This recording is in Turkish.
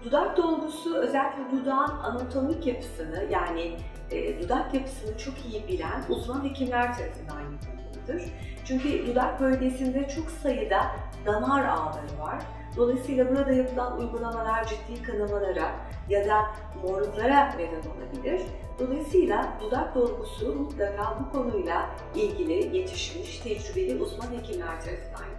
Dudak dolgusu özellikle dudağın anatomik yapısını yani dudak yapısını çok iyi bilen uzman hekimler tarafından yapılmalıdır. Çünkü dudak bölgesinde çok sayıda damar ağları var. Dolayısıyla burada yapılan uygulamalar ciddi kanamalara ya da morluklara neden olabilir. Dolayısıyla dudak dolgusu mutlaka bu konuyla ilgili yetişmiş, tecrübeli uzman hekimler tarafından